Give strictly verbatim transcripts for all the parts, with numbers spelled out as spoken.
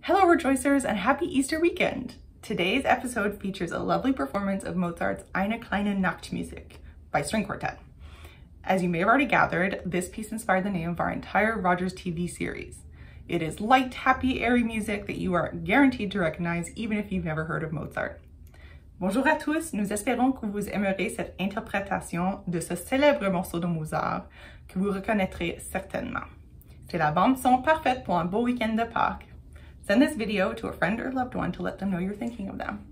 Hello RE-JOYcers and happy Easter weekend! Today's episode features a lovely performance of Mozart's Eine, kleine Musik by string quartet. As you may have already gathered, this piece inspired the name of our entire Rogers T V series. It is light, happy, airy music that you are guaranteed to recognize even if you've never heard of Mozart. Bonjour à tous, nous espérons que vous aimerez cette interprétation de ce célèbre morceau de Mozart que vous reconnaîtrez certainement. C'est la bande son parfaite pour un beau week-end de Pâques. Send this video to a friend or loved one to let them know you're thinking of them.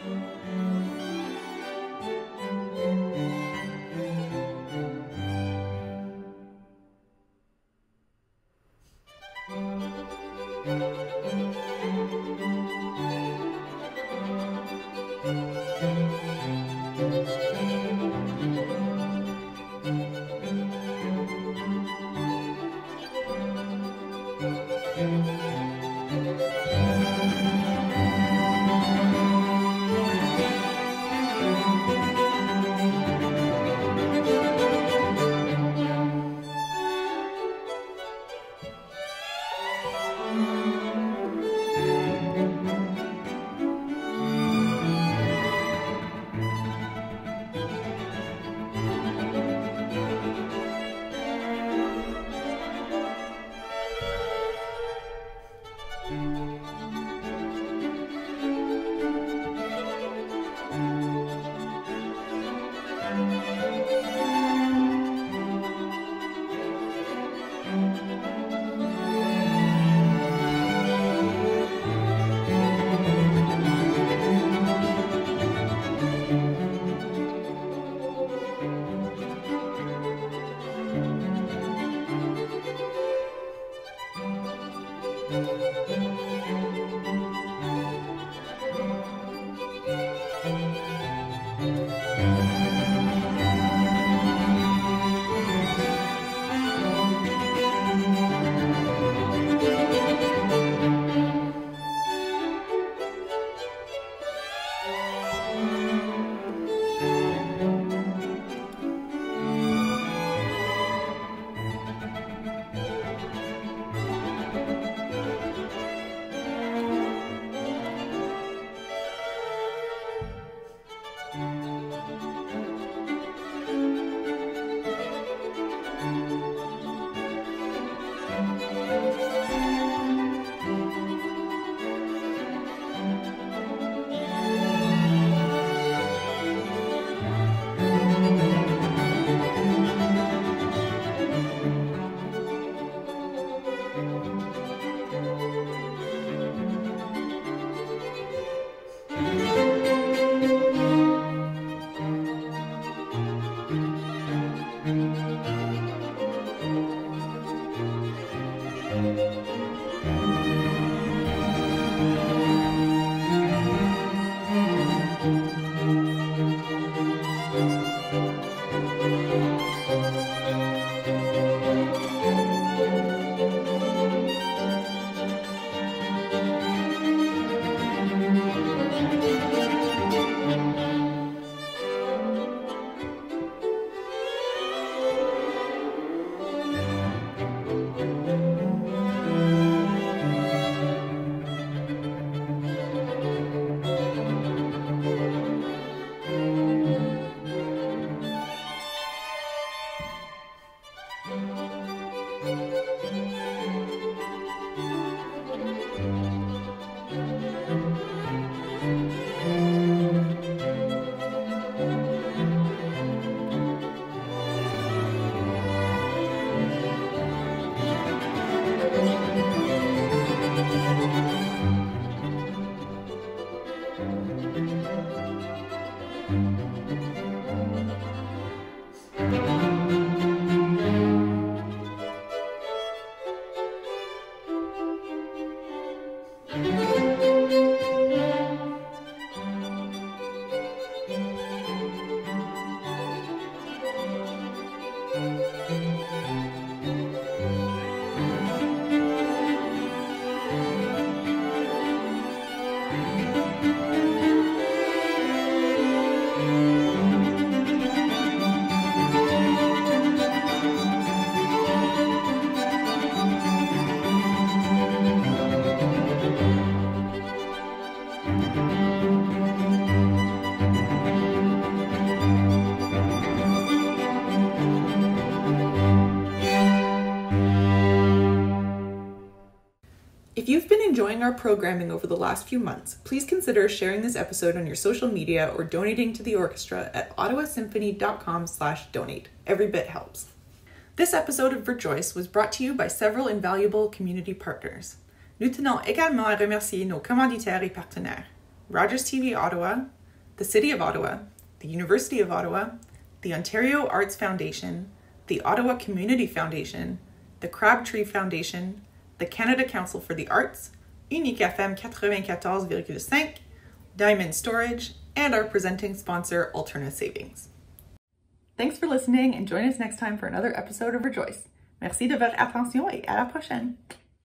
If you've been enjoying our programming over the last few months, please consider sharing this episode on your social media or donating to the orchestra at ottawa symphony dot com slash donate. Every bit helps. This episode of RE-JOYce was brought to you by several invaluable community partners. Nous tenons également à remercier nos commanditaires et partenaires, Rogers T V Ottawa, the City of Ottawa, the University of Ottawa, the Ontario Arts Foundation, the Ottawa Community Foundation, the Crabtree Foundation, the Canada Council for the Arts, Unique F M ninety-four point five, Diamond Storage, and our presenting sponsor, Alternate Savings. Thanks for listening and join us next time for another episode of RE-JOYce. Merci de votre attention et à la prochaine.